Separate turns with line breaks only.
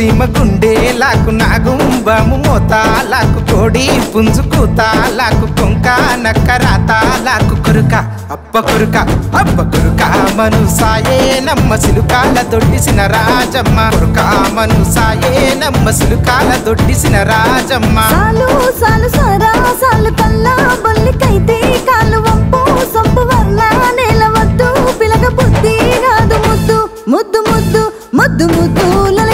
సీమ గుండె లాకు నాగుంబము మోతాలాకు కోడి పుంజు కూతాలాకు కొంక నక్కరాతాలాకు కొరుక అప్ప కొరుక మను సాయే నమ్మ సిలుకాల దొడ్డిసిన రాజమ్మ కొరుక మను సాయే నమ్మ సిలుకాల దొడ్డిసిన రాజమ్మ
సాలు సాలు సారా సాలు కల్లా బొల్లికైతే కాలు వంపు సొంపు వల్ల నేల వద్దు పిలక బుద్ధి రాదు ముద్దు ముద్దు ముద్దు ముద్దు ముద్దు